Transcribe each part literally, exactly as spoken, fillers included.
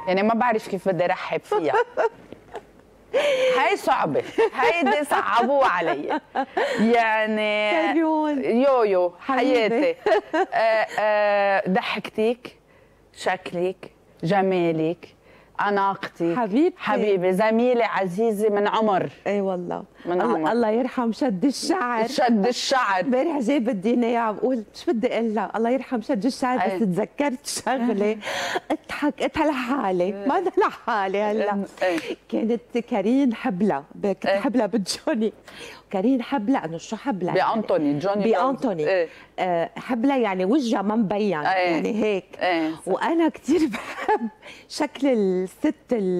يعني ما بعرف كيف بدي رحب فيها. هاي صعبة، هيدي صعبوها علي. يعني كريون يويو حياتي. آه آه ضحكتك، شكلك، جمالك، اناقتك، حبيبتي حبيبي، زميلة عزيزة من عمر. اي والله من الله, عمر. الله يرحم شد الشعر. شد الشعر امبارح جاي بدي اياه عم بقول مش بدي اقول لها الله يرحم شد الشعر، بس تذكرت شغله اضحك قلتها لحالي، ما أنا لحالي هلا. كانت كارين حبلة، كنت حبلة بجوني. كارين حبلة انه شو حبلة؟ بأنطوني، جوني بأنطوني. ايه؟ آه حبلة يعني وجهها ما مبين. ايه؟ يعني هيك. ايه؟ وانا كثير بحب شكل الست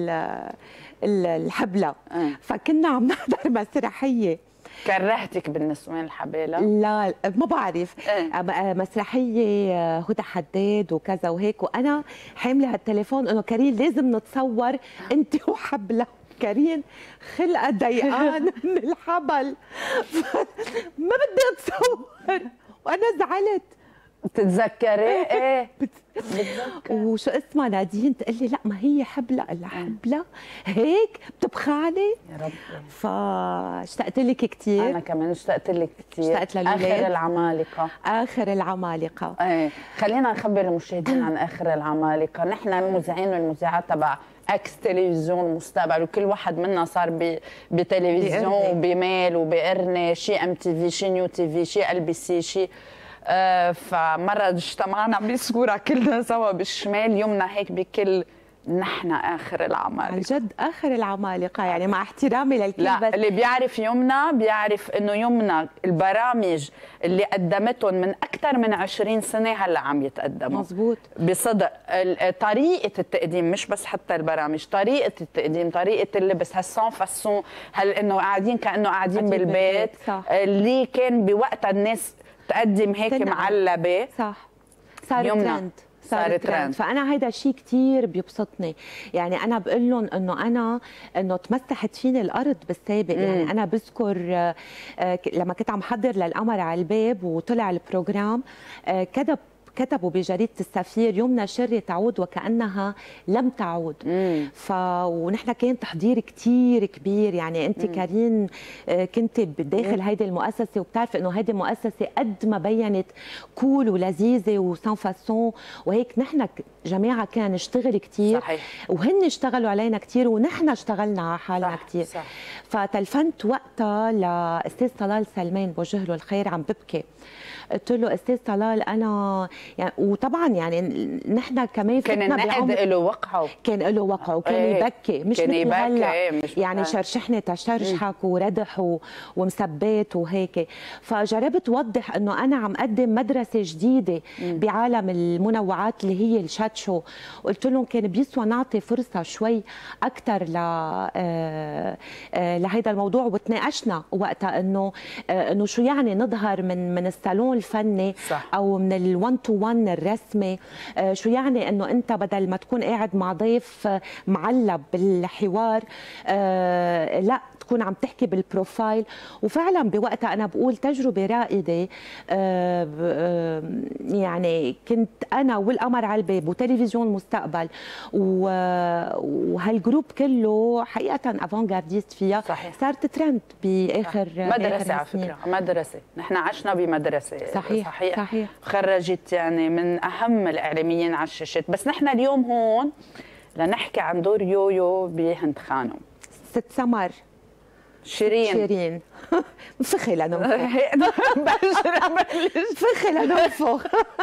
الحبلة. ايه؟ فكنا عم نحضر مسرحية. كرهتك بالنسوان الحبالة؟ لا ما بعرف. ايه؟ مسرحية هدى حداد وكذا وهيك، وانا حاملة هالتليفون انه كارين لازم نتصور انت وحبلة. كارين خلقها ضيقان من الحبل، ما بدي اتصور وانا زعلت. بتتذكري؟ ايه بتذكر. وشو اسمها نادين تقول لي لا ما هي حبلة، قال لها حبلة هيك بتبخعني يا رب. فاشتقت لك كثير. انا كمان اشتقت لك كثير. اشتقت للولاد. اخر العمالقه. اخر العمالقه. ايه خلينا نخبر المشاهدين عن اخر العمالقه. نحن المذيعين والمذيعات تبع اكس تلفزيون مستقبل، وكل واحد منا صار بتلفزيون وبميل وبقرنه، شي ام تي في، شي نيو تي في، شي ال بي سي، شي آه فمره اجتمعنا بصوره كلنا سوا بالشمال يومنا هيك بكل نحن اخر العمالقه. عن جد اخر العمالقه، يعني مع احترامي للكل. لا بس اللي بيعرف يومنا بيعرف انه يومنا البرامج اللي قدمتهم من اكثر من عشرين سنه هلا عم يتقدموا. مزبوط. بصدق طريقه التقديم، مش بس حتى البرامج، طريقه التقديم، طريقه اللبس، هالسون فاسون، هل انه قاعدين كانه قاعدين بالبيت. صح. اللي كان بوقتها الناس تقدم هيك تنقل. معلبه. صح. صار ترند. صار ترند. فانا هيدا الشيء كثير بيبسطني. يعني انا بقول لهم انه انا انه تمسحت فيني الارض بالسابق. مم. يعني انا بذكر لما كنت عم حضر للقمر على الباب وطلع البروجرام، كتب كتبوا بجريدة السفير يمنى شري تعود وكأنها لم تعود. مم. ف ونحن كان تحضير كتير كبير. يعني انت مم. كارين كنت بداخل هيدي المؤسسة، وبتعرف انه هيدي المؤسسة قد ما بينت كول ولذيذة وسان فاسون وهيك، نحن جماعة كنا نشتغل كتير. صحيح. وهن اشتغلوا علينا كتير ونحن اشتغلنا على حالنا كتير. صح. فتلفنت وقتها لأستاذ طلال سلمان بوجه له الخير عم ببكي. قلت له استاذ طلال انا يعني، وطبعا يعني نحن كمان كان النقد له وقعه، كان له وقعه وكان ايه يبكي، مش كان مثل هلا ايه يعني شرشحني تشرشحك وردح ومثبات وهيك. فجربت اوضح انه انا عم اقدم مدرسه جديده مم. بعالم المنوعات اللي هي الشاتشو. قلت لهم كان بيسوى نعطي فرصه شوي اكثر ل آه آه لهيدا الموضوع، وتناقشنا وقتها انه آه انه شو يعني نظهر من من الصالون الفني. صح. او من الون تو ون الرسمي. آه شو يعني انه انت بدل ما تكون قاعد مع ضيف معلب بالحوار آه لا تكون عم تحكي بالبروفايل. وفعلا بوقتها انا بقول تجربه رائده. آه آه يعني كنت انا والقمر على الباب وتلفزيون مستقبل وهالجروب كله حقيقه افانجارديست فيها. صحيح. صارت ترند باخر مدرسه على فكره، مدرسه نحن عشنا بمدرسه. صحيح. صحيح. صحيح. خرجت يعني من اهم الاعلاميين على الشاشات. بس نحن اليوم هون لنحكي عن دور يويو بهند خانم. ست سمر شيرين شيرين فخي لننفخ فخي لننفخ.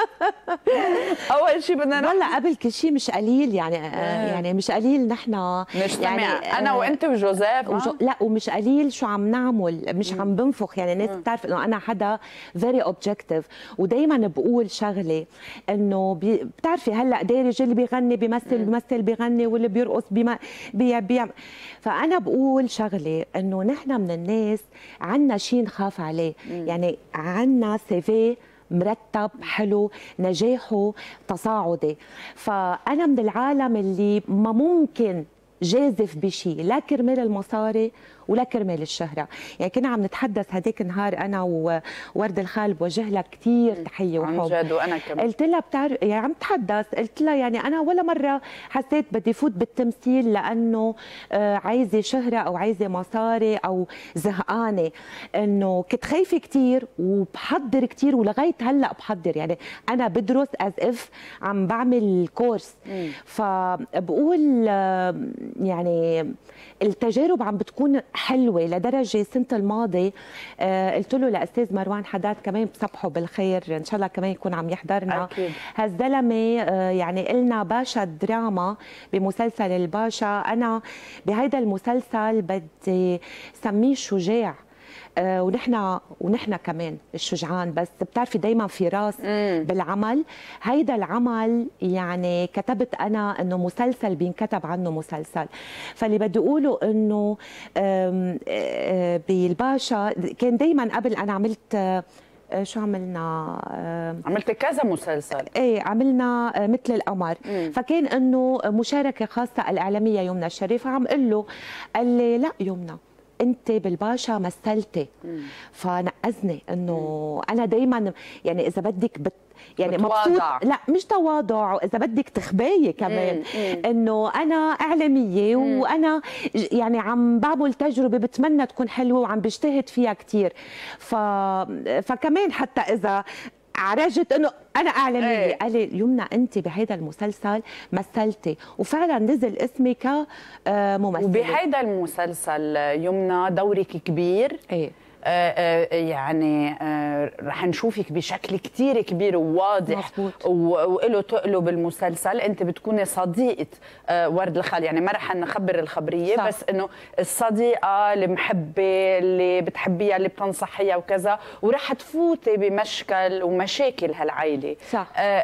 اول شيء بدنا والله قبل كل شيء مش قليل يعني آه يعني مش قليل نحن نجتمع يعني انا وانت وجوزيف. وجو لا ومش قليل شو عم نعمل، مش مم. عم بنفخ. يعني الناس بتعرف انه انا حدا فيري اوبجكتيف، ودائما بقول شغله انه بي بتعرفي هلا دارج اللي بيغني بيمثل بيمثل بيغني واللي بيرقص بيما بي بي فانا بقول شغله انه نحن من الناس عنا شيء نخاف عليه. مم. يعني عنا سيفي مرتب حلو نجاحه تصاعدي. فأنا من العالم اللي ما ممكن جازف بشيء لا كرمال المصاري ولا كرمال الشهره. يعني كنا عم نتحدث هديك النهار انا وورد الخال، بوجه لها كثير تحيه وحب عن جد. وانا كمان قلت لها بتعرف يعني عم تحدث، قلت لها يعني انا ولا مره حسيت بدي فوت بالتمثيل لانه آه عايزه شهره او عايزه مصاري او زهقانه، انه كنت خايفه كثير وبحضر كثير ولغايه هلا بحضر. يعني انا بدرس از اف عم بعمل كورس. مم. فبقول يعني التجارب عم بتكون حلوه لدرجه السنه الماضيه آه قلت له لاستاذ مروان حداد كمان بصبحه بالخير ان شاء الله كمان يكون عم يحضرنا. أكيد. هالزلمه آه يعني قلنا باشا دراما بمسلسل الباشا. انا بهيدا المسلسل بدي سميه شجاع، آه ونحن ونحن كمان الشجعان، بس بتعرفي دايما في راس مم. بالعمل. هيدا العمل يعني كتبت انا انه مسلسل بينكتب عنه مسلسل. فاللي بدي اقوله انه بالباشا كان دايما قبل انا عملت شو عملنا؟ عملت كذا مسلسل. ايه عملنا مثل القمر. مم. فكان انه مشاركه خاصه الاعلاميه يمنى الشريف، عم قل له قال لي لا يمنى انت بالباشا مثلتي. فنقزني انه انا دايما يعني اذا بدك بت يعني مبسوط، لا مش تواضع، واذا بدك تخبايه كمان انه انا اعلاميه مم. وانا يعني عم بعمل تجربه بتمنى تكون حلوه وعم بجتهد فيها كثير. ف... فكمان حتى اذا عرجت انه انا اعلاميه ايه. قال لي يمنى انت بهيدا المسلسل مثلتي، وفعلا نزل اسمي كممثله. وبهيدا المسلسل يمنى دورك كبير. ايه آه آه يعني آه رح نشوفك بشكل كتير كبير وواضح وله تقله بالمسلسل. انت بتكوني صديقه آه ورد الخال، يعني ما رح نخبر الخبريه صح. بس انه الصديقه المحبه اللي بتحبيها اللي بتنصحيها وكذا، ورح تفوتي بمشكل ومشاكل هالعائله صح. آه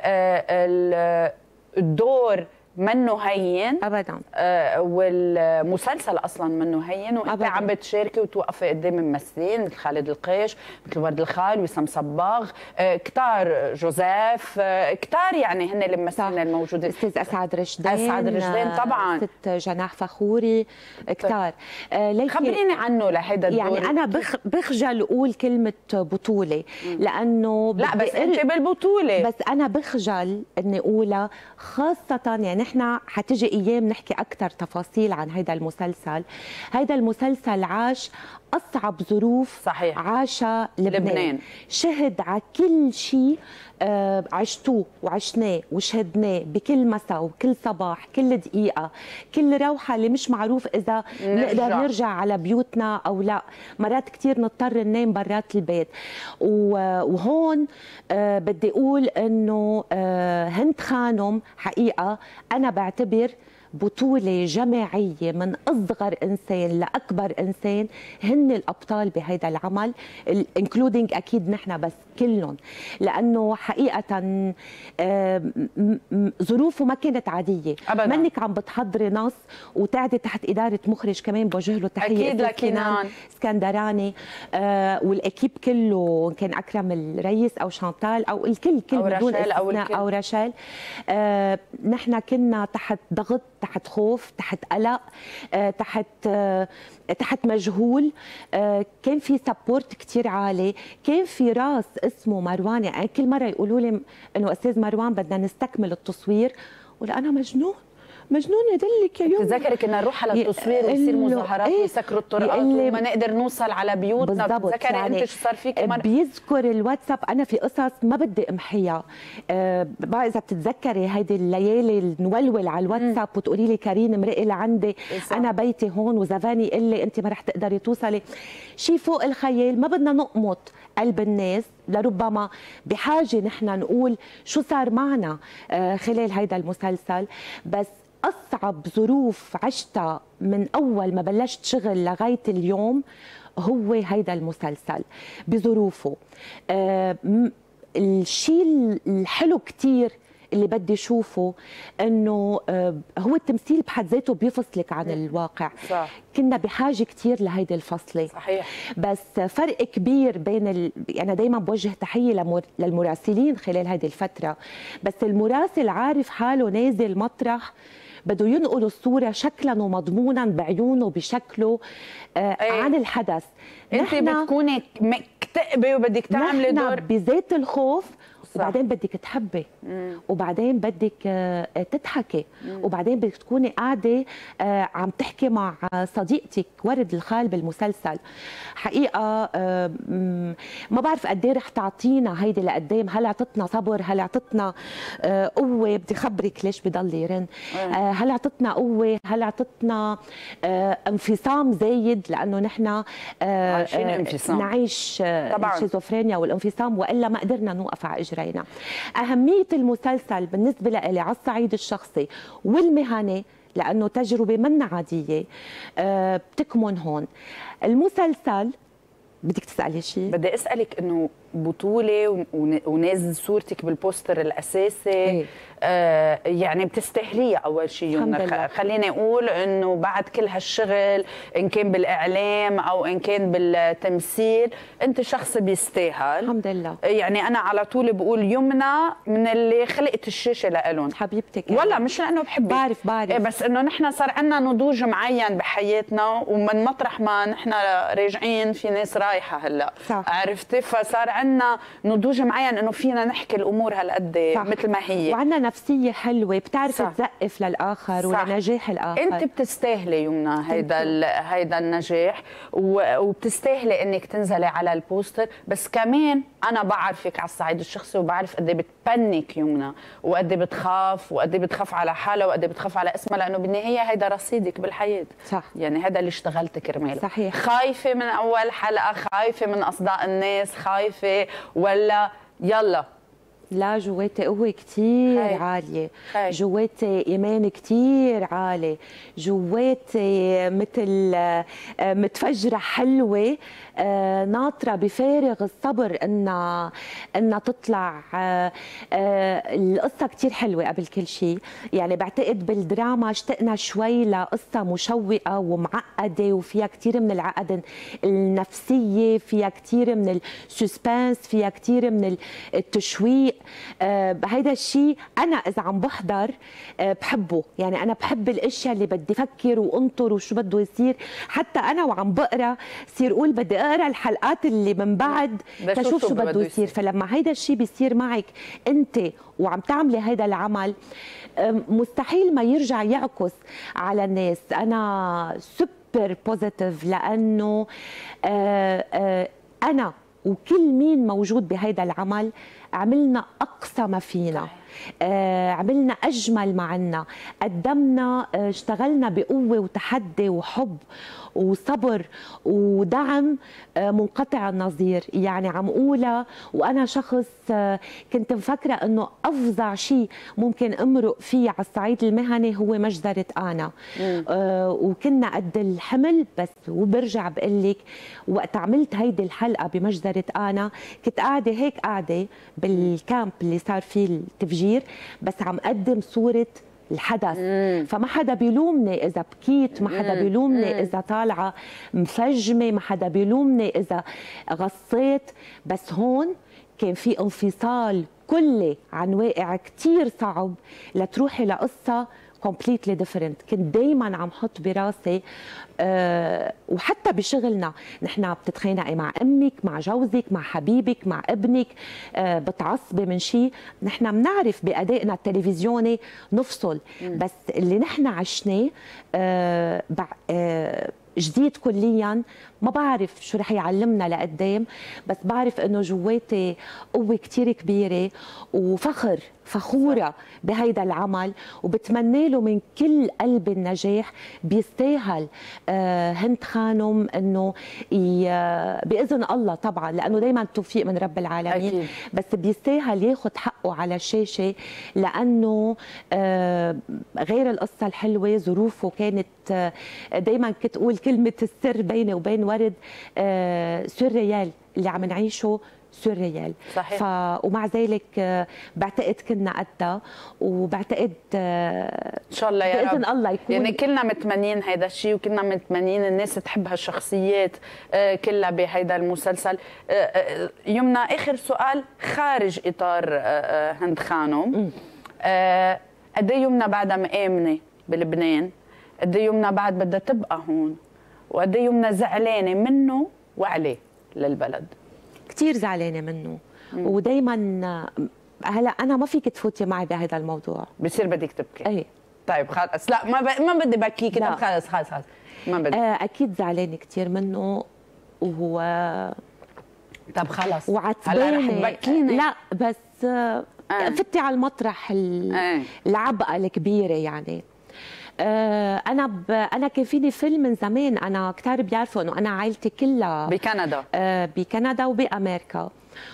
آه الدور منه هين ابدا. آه والمسلسل اصلا منه هين، وانت عم بتشاركي وتوقفي قدام ممثلين مثل خالد القيش، مثل ورد الخال، وسام صباغ، آه كتار، جوزيف، آه كتار، يعني هن الممثلين الموجودين. استاذ اسعد رشدين، اسعد رشدين طبعا، ست جناح فخوري، كتار. آه خبريني عنه لهيدا الدور. يعني انا بخ بخجل اقول كلمه بطوله لانه لا بس انت بالبطوله، بس انا بخجل اني اقولها، خاصه يعني نحن حتجي ايام نحكي اكثر تفاصيل عن هيدا المسلسل. هيدا المسلسل عاش اصعب ظروف صحيح عاشها لبنان. لبنان شهد على كل شيء آه عشتوه وعشناه وشهدناه بكل مساء وكل صباح، كل دقيقه، كل روحه اللي مش معروف اذا نقدر نرجع على بيوتنا او لا. مرات كثير نضطر ننام برات البيت. وهون آه بدي اقول انه آه هند خانم حقيقه انا بعتبر بطولة جماعية من أصغر إنسان لأكبر إنسان، هن الأبطال بهيدا العمل، انكلودينج أكيد نحن، بس كلهم، لأنه حقيقة ظروفه ما كانت عادية أبدا. منك عم بتحضري نص وتعدي تحت إدارة مخرج كمان بوجه له تحية أكيد لكنان اسكندراني، آه والأكيب كله، كان أكرم الرئيس أو شانتال أو الكل كل أو بدون رشال أو, أو رشال. آه نحن كنا تحت ضغط، تحت خوف، تحت قلق، آه، تحت آه، تحت مجهول. آه، كان في سبورت كثير عالي، كان في راس اسمه مروان. يعني كل مره يقولوا لي انه استاذ مروان بدنا نستكمل التصوير، ولا انا مجنون مجنون يدلك يا يوم. تذكري كنا نروح على التصوير ويصير مظاهرات ايه؟ ويسكروا الطرقات وما نقدر نوصل على بيوتنا. بتذكري يعني انت شو صار فيك مرة؟ بيذكر الواتساب، انا في قصص ما بدي امحيها. أه بقى اذا بتتذكري هيدي الليالي نولول على الواتساب وتقولي لي كارين مرقي لعندي، انا بيتي هون، وزفاني يقول لي انت ما رح تقدري توصلي. شيء فوق الخيال. ما بدنا نقمط قلب الناس، لربما بحاجه نحن نقول شو صار معنا أه خلال هيدا المسلسل. بس أصعب ظروف عشتها من أول ما بلشت شغل لغاية اليوم هو هيدا المسلسل بظروفه. آه الشيء الحلو كتير اللي بدي شوفه انه آه هو التمثيل بحد ذاته بيفصلك عن الواقع. صح. كنا بحاجه كثير لهيدي الفصله. صحيح. بس فرق كبير بين ال... انا دائما بوجه تحيه لمر... للمراسلين خلال هذه الفتره، بس المراسل عارف حاله نازل مطرح بده ينقل الصوره شكلا ومضمونا بعيونه بشكله آه أيه. عن الحدث. انت بتكوني مكتئبه وبدك تعملي دور بذات الخوف، وبعدين بدك تحبي، مم. وبعدين بدك تضحكي، وبعدين بدك تكوني قاعده عم تحكي مع صديقتك ورد الخال بالمسلسل. حقيقه ما بعرف قد ايه رح تعطينا هيدي لقدام، هل اعطتنا صبر، هل اعطتنا قوه، بدي خبرك ليش بضل يرن، هل اعطتنا قوه، هل اعطتنا انفصام زايد، لانه نحن عايشين انفصام، نعيش الشيزوفرينيا والانفصام، والا ما قدرنا نوقف على اجرينا. أهمية المسلسل بالنسبة لي على الصعيد الشخصي والمهني، لأنه تجربة منا عادية، أه بتكمن هون. المسلسل بدك تسألي شيء؟ بدي أسألك إنه بطولة ونازل صورتك بالبوستر الأساسي، إيه؟ آه يعني بتستاهليها أول شيء يمنى. خليني أقول إنه بعد كل هالشغل إن كان بالإعلام أو إن كان بالتمثيل، أنت شخص بيستاهل الحمد لله. يعني أنا على طول بقول يمنى من اللي خلقت الشاشة لإلهم حبيبتك يعني. والله مش لأنه بحبك، بعرف بعرف إيه، بس إنه نحن صار عندنا نضوج معين بحياتنا، ومن مطرح ما نحن راجعين في ناس رايحة هلا، صح. عرفتي؟ فصار عندنا نضوج معين انه فينا نحكي الامور هالقد مثل ما هي، وعندنا نفسيه حلوه بتعرف تزقف للاخر ولنجاح الاخر. انت بتستاهلي يمنى هيدا هيدا النجاح، وبتستاهلي انك تنزلي على البوستر. بس كمان انا بعرفك على الصعيد الشخصي، وبعرف قد ايه بتبنك يمنى، وقد ايه بتخاف، وقد ايه بتخاف على حالها، وقد ايه بتخاف على اسمها، لانه بالنهايه هيدا رصيدك بالحياه. صح. يعني هذا اللي اشتغلت كرماله. صحيح. خايفه من اول حلقه، خايفه من اصداء الناس، خايفه ولا يلا؟ لا، جواتي قوة كتير هاي. عالية هاي. جواتي إيمان كتير عالي، جواتي مثل متفجرة حلوة ناطرة بفارغ الصبر إنها إنها تطلع. القصة كتير حلوة قبل كل شيء، يعني بعتقد بالدراما اشتقنا شوي لقصة مشوقة ومعقدة، وفيها كتير من العقد النفسية، فيها كتير من السسبانس، فيها كتير من التشويق. آه هيدا الشيء انا اذا عم بحضر آه بحبه، يعني انا بحب الاشياء اللي بدي افكر وانطر وشو بده يصير. حتى انا وعم بقرا صير اقول بدي اقرا الحلقات اللي من بعد تشوف شو بده يصير. فلما هيدا الشيء بيصير معك انت وعم تعملي هيدا العمل، مستحيل ما يرجع يعكس على الناس. انا سوبر بوزيتيف، لانه آه آه انا وكل مين موجود بهيدا العمل عملنا أقصى ما فينا، آه عملنا أجمل ما عنا، قدمنا، آه اشتغلنا بقوة وتحدي وحب وصبر ودعم آه منقطع النظير. يعني عم قولها وأنا شخص آه كنت مفكرة أنه أفظع شيء ممكن أمرق فيه على الصعيد المهني هو مجزرة أنا، آه وكنا قد الحمل. بس وبرجع بقول لك وقت عملت هيدي الحلقة بمجزرة أنا كنت قاعدة هيك قاعدة بالكامب اللي صار فيه التفجير، بس عم قدم صورة الحدث. مم. فما حدا بيلومني إذا بكيت، ما حدا بيلومني إذا طالعة مفجمة، ما حدا بيلومني إذا غصيت. بس هون كان في انفصال كلي عن واقع كتير صعب لتروحي لقصة completely different. كنت دايما عم حط براسي أه وحتى بشغلنا نحن بتتخانقي مع امك، مع جوزك، مع حبيبك، مع ابنك، أه بتعصبي من شيء، نحن بنعرف بادائنا التلفزيوني نفصل. مم. بس اللي نحن عشناه أه أه جديد كليا، ما بعرف شو رح يعلمنا لقدام، بس بعرف انه جواتي قوه كتير كبيره وفخر، فخوره بهيدا العمل، وبتمنى له من كل قلب النجاح. بيستاهل آه هند خانم انه باذن الله طبعا، لانه دائما التوفيق من رب العالمين أكيد. بس بيستاهل ياخذ حقه على الشاشه، لانه آه غير القصه الحلوه ظروفه كانت آه دائما كنت اقول كلمه السر بيني وبين ورد آه سوريال اللي عم نعيشه سوريال. صحيح. ف... ومع ذلك آه بعتقد كنا قدها، وبعتقد آه ان شاء الله يا باذن رب. الله يكون، يعني كلنا متمنين هيدا الشيء، وكلنا متمنين الناس تحب هالشخصيات آه كلها بهيدا المسلسل. آه آه يمنى، اخر سؤال خارج اطار آه هند خانم، آه قد ايه يمنى بعدها مآمنه بلبنان، قد ايه يمنى بعد بدها تبقى هون، وقد ايه يمنى زعلانه منه وعليه للبلد. كثير زعلانه منه، ودائما هلا انا ما فيك تفوتي معي بهذا الموضوع، بصير بدك تبكي. ايه طيب خلص، لا ما ب... ما بدي بكيكي. طب خلص خلص خلص ما بدي. آه اكيد زعلانه كثير منه، وهو طب خلص وعتبانه. هلا رح تبكيني؟ لا بس آه. فتي على المطرح آه. العبقه الكبيره يعني. آه انا ب... انا كان فيني فيلم من زمان، انا كثير بيعرفوا انه انا عائلتي كلها بكندا. آه بكندا وبامريكا،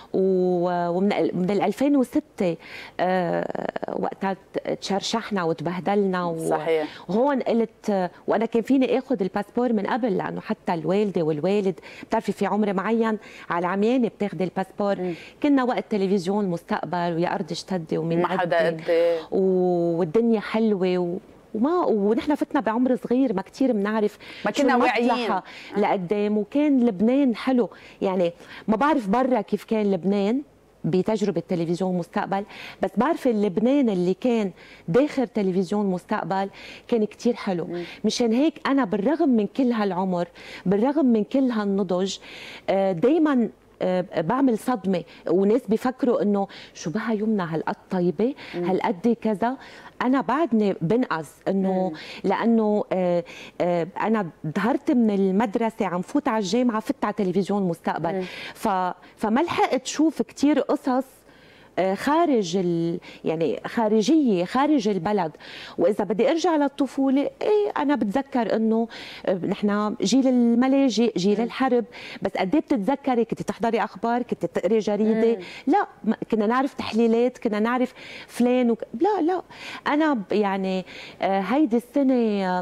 ومن من ألفين وستة آه وقتها تشرشحنا وتبهدلنا و... صحيح. وهون قلت، وانا كان فيني اخذ الباسبور من قبل، لانه حتى الوالده والوالد بتعرفي في عمر معين على العميانه بتاخذي الباسبور. م. كنا وقت تلفزيون مستقبل ويا ارض اشتدي ومن ما حدا قدي، والدنيا حلوه و... وما ونحن فتنا بعمر صغير، ما كثير بنعرف، ما كنا واعيين لقدام. وكان لبنان حلو يعني، ما بعرف برا كيف كان لبنان بتجربه تلفزيون مستقبل، بس بعرف اللبنان اللي كان داخل تلفزيون مستقبل كان كثير حلو. م. مشان هيك انا بالرغم من كل هالعمر، بالرغم من كل هالنضج، دائما بعمل صدمه، وناس بيفكروا انه شو بها يمنى هالقد طيبه، هالقد كذا. انا بعدني بنقص انه لانه آآ آآ انا ظهرت من المدرسه عم فوت على الجامعه، فت على تلفزيون مستقبل، ف فما لحقت شوف كثير قصص خارج ال... يعني خارجيه، خارج البلد. واذا بدي ارجع للطفوله، ايه انا بتذكر انه نحن جيل الملاجئ، جيل الحرب، بس قد ايه بتتذكري كنت تحضري اخبار، كنت تقري جريده؟ مم. لا، كنا نعرف تحليلات، كنا نعرف فلان وك... لا لا انا يعني هيدي السنه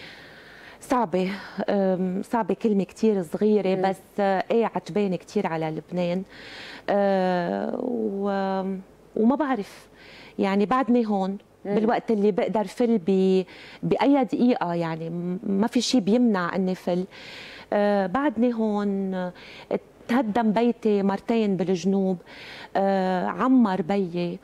صعبة، صعبة كلمة كتير صغيرة، مم. بس ايه عتبانة كتير على لبنان. أه وما بعرف يعني بعدني هون. مم. بالوقت اللي بقدر فل بأي دقيقة، يعني ما في شيء بيمنع اني فل. أه بعدني هون. تهدم بيتي مرتين بالجنوب، أه عمر بيي،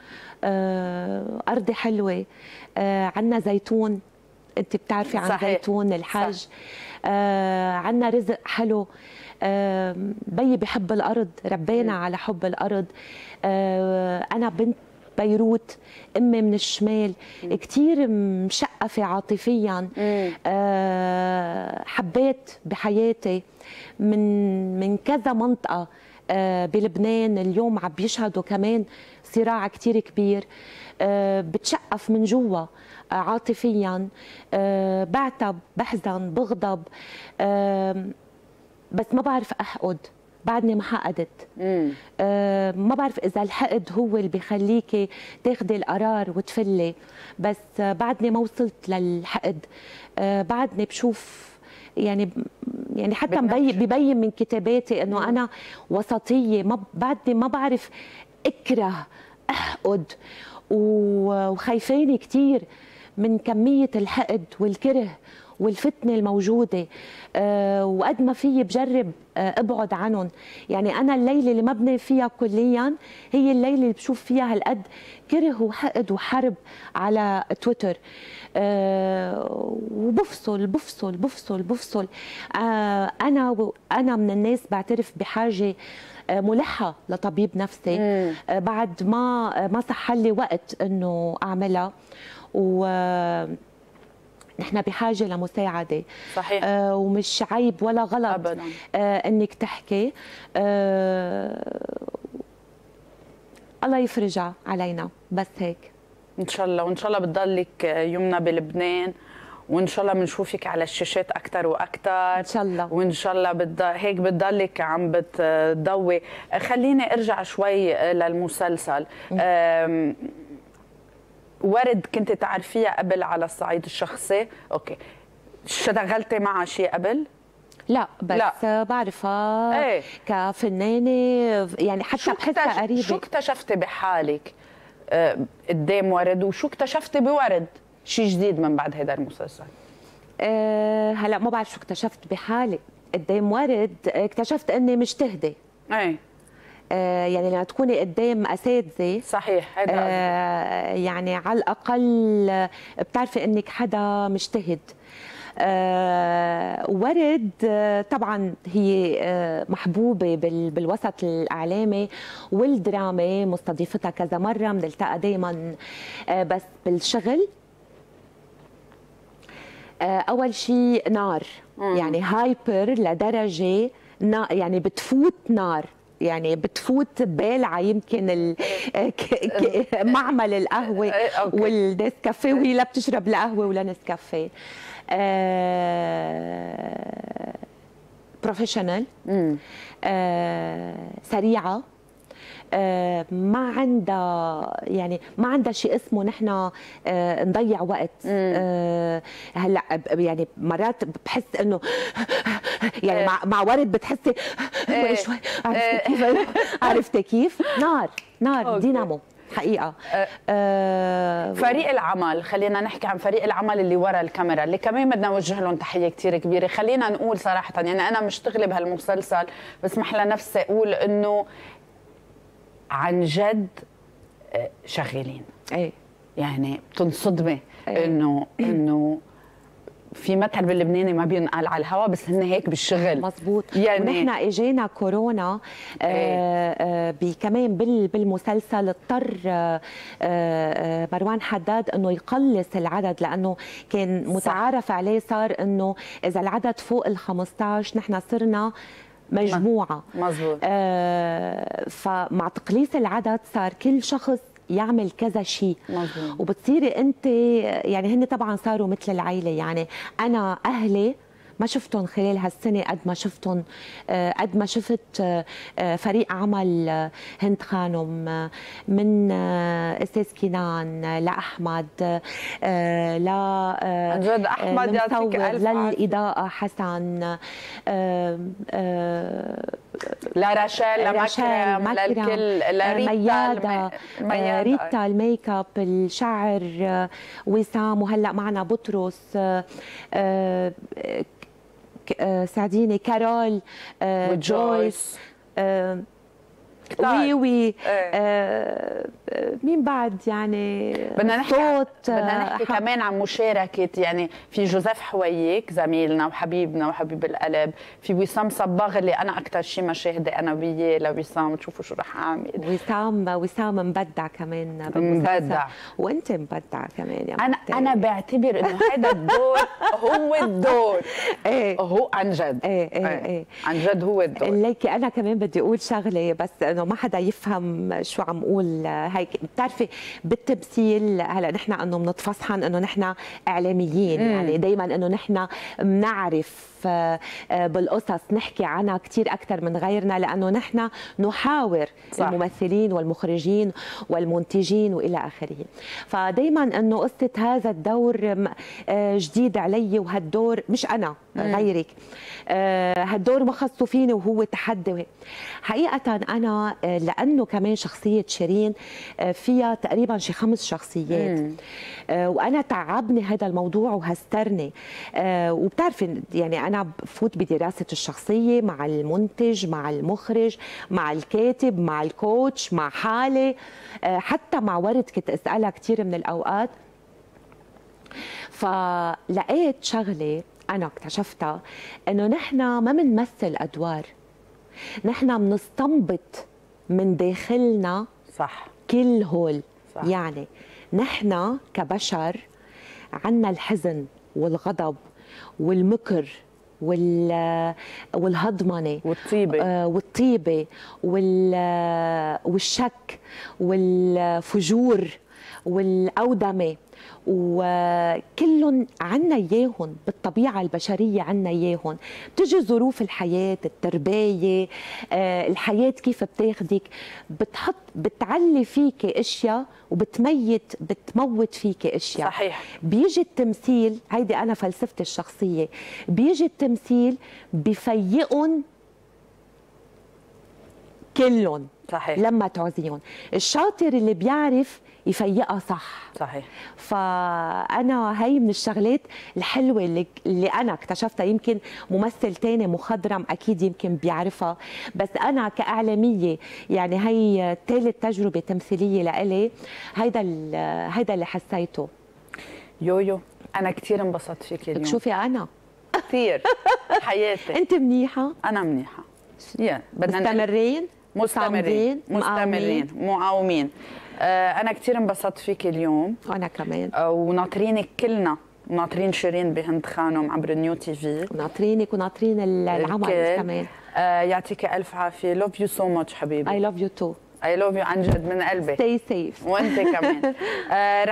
أه أرضي حلوة، أه عنا زيتون، انت بتعرفي عن صحيح. زيتون الحج. آه عنا رزق حلو. آه بيي بحب الارض، ربينا م. على حب الارض. آه انا بنت بيروت، امي من الشمال، كثير مشقفه عاطفيا. آه حبيت بحياتي من من كذا منطقه آه بلبنان. اليوم عم بيشهدوا كمان صراع كثير كبير. آه بتشقف من جوا عاطفيا، أه بعتب، بحزن، بغضب، أه بس ما بعرف احقد، بعدني ما حقدت. أه ما بعرف اذا الحقد هو اللي بخليكي تاخدي القرار وتفلي، بس أه بعدني ما وصلت للحقد. أه بعدني بشوف يعني يعني حتى ببين من كتاباتي انه انا وسطيه، ما بعدني ما بعرف اكره، احقد، وخايفاني كثير من كمية الحقد والكره والفتنة الموجودة. أه وقد ما فيي بجرب أه ابعد عنهم. يعني أنا الليلة اللي ما بنام فيها كليا هي الليلة اللي بشوف فيها هالقد كره وحقد وحرب على تويتر. أه وبفصل بفصل بفصل بفصل. أه أنا أنا من الناس بعترف بحاجة ملحة لطبيب نفسي. أه بعد ما ما صح لي وقت إنه أعملها، و نحن بحاجه لمساعده. صحيح. آه ومش عيب ولا غلط ابدا آه انك تحكي. آه الله يفرجها علينا، بس هيك ان شاء الله. وان شاء الله بتضلك يمنى بلبنان، وان شاء الله بنشوفك على الشاشات اكثر واكثر ان شاء الله. وان شاء الله بتضل هيك بتضلك عم بتضوي. خليني ارجع شوي للمسلسل. ورد كنت تعرفيها قبل على الصعيد الشخصي؟ اوكي. اشتغلتي معها شيء قبل؟ لا بس لا. بعرفها ايه؟ كفنانه يعني، حتى بحسها قريبه. شو اكتشفتي بحالك اه قدام ورد، وشو اكتشفتي بورد شيء جديد من بعد هذا المسلسل؟ أه هلا ما بعرف شو اكتشفت بحالي قدام ورد. اكتشفت اني مجتهده. ايه آه يعني لما تكوني قدام اساتذه صحيح هذا آه يعني على الاقل بتعرفي انك حدا مجتهد. آه ورد آه طبعا هي آه محبوبه بال بالوسط الاعلامي والدرامي، مستضيفتها كذا مره، بنلتقى دائما آه بس بالشغل آه اول شيء نار، مم. يعني هايبر لدرجه يعني بتفوت نار، يعني بتفوت بالعه يمكن معمل القهوه والنسكافيه وهي لا بتشرب لا قهوه ولا نسكافيه. آه بروفيشنال، آه سريعه، آه ما عندها يعني ما عندها شيء اسمه نحن آه نضيع وقت. آه هلا يعني مرات بحس انه يعني مع مع ورد بتحسي شوي عرفتي كيف عرفتي كيف نار نار دينامو حقيقة. أه فريق العمل، خلينا نحكي عن فريق العمل اللي ورا الكاميرا اللي كمان بدنا نوجه لهم تحية كتير كبيرة. خلينا نقول صراحة يعني أنا مشتغلة بهالمسلسل بسمح لنفسي أقول إنه عن جد شغالين. ايه يعني بتنصدمي أيه. انه انه في مثل باللبناني ما بينقال على الهواء بس هن هيك بالشغل. مزبوط. يعني ونحن اجينا كورونا آه آه كمان بالمسلسل اضطر آه آه مروان حداد انه يقلص العدد لانه كان متعارف صح. عليه صار انه اذا العدد فوق ال خمسطعش نحن صرنا مجموعه. مزبوط. آه فمع تقليص العدد صار كل شخص يعمل كذا شيء، وبتصيري انت يعني هن طبعا صاروا مثل العيله. يعني انا اهلي ما شفتهم خلال هالسنه قد ما شفتهم قد ما شفت فريق عمل هند خانم من استاذ كنان لاحمد لا عن جد احمد يعطيك الف للاضاءه حسن لرشال لمكرم للكل لريتا ريتا الميك اب الشعر وسام وهلا معنا بطرس ساعديني كارول جويس وي وي آه مين بعد يعني بدنا نحكي صوت بدنا نحكي كمان عن مشاركه يعني في جوزيف حويك زميلنا وحبيبنا وحبيب القلب، في وسام صباغ اللي انا اكثر شيء مشاهده انا وياه لوسام تشوفوا شو رح اعمل. وسام وسام مبدع كمان مبدع وانت مبدع كمان يا انا مبدع. انا بعتبر انه هذا الدور هو الدور ايه هو عن جد ايه ايه, ايه. ايه. عن جد هو الدور. ليكي انا كمان بدي اقول شغله بس انه ما حدا يفهم شو عم اقول هيك. بتعرفي بالتمثيل هلا نحن انه بنتفصحن انه نحن اعلاميين، مم. يعني دائما انه نحن بنعرف بالقصص نحكي عنها كثير اكثر من غيرنا لانه نحن نحاور صح. الممثلين والمخرجين والمنتجين والى اخره. فدائما انه قصه هذا الدور جديد علي وهالدور مش انا مم. غيرك، هالدور ما خصوا فيني وهو تحدي. حقيقه انا لانه كمان شخصيه شيرين فيها تقريبا شي خمس شخصيات، مم. وانا تعبني هذا الموضوع وهسترني. وبتعرفي يعني انا بفوت بدراسه الشخصيه مع المنتج مع المخرج مع الكاتب مع الكوتش مع حالي، حتى مع ورد كنت اسالها كثير من الاوقات. فلقيت شغله انا اكتشفتها انه نحن ما بنمثل ادوار، نحن بنستنبط من داخلنا صح كل هول صح. يعني نحن كبشر عنا الحزن والغضب والمكر وال والهضمنه والطيبه آه والطيبه وال والشك والفجور والاودمه، وكلهم عنا اياهم بالطبيعه البشريه، عنا اياهم. بتجي ظروف الحياه، التربيه، آه، الحياه كيف بتاخدك بتحط بتعلي فيك اشياء وبتميت بتموت فيك اشياء. صحيح. بيجي التمثيل، هيدي انا فلسفتي الشخصيه، بيجي التمثيل بفيقهم كلهم صحيح. لما تعوزيهم. الشاطر اللي بيعرف يفيقها صح. صحيح. فانا هي من الشغلات الحلوه اللي, اللي انا اكتشفتها. يمكن ممثل تاني مخضرم اكيد يمكن بيعرفها، بس انا كاعلاميه يعني هي ثالث تجربه تمثيليه لإلي. هيدا هيدا اللي حسيته. يويو انا كثير انبسطت فيك اليوم. شوفي انا كثير حياتي. انت منيحه. انا منيحه. يا بدنا مستمرين مستمرين مستمرين معاومين. آه انا كثير انبسطت فيك اليوم. وانا كمان. آه وناطرينك كلنا، ناطرين شيرين بهند خانم عبر النيو تي في، وناطرينك وناطرين العمل كمان. آه يعطيك الف عافيه. لوف يو سو ماتش حبيبي. اي لوف يو تو. اي لوف يو عن جد من قلبي. ستي سيف. وانت كمان. آه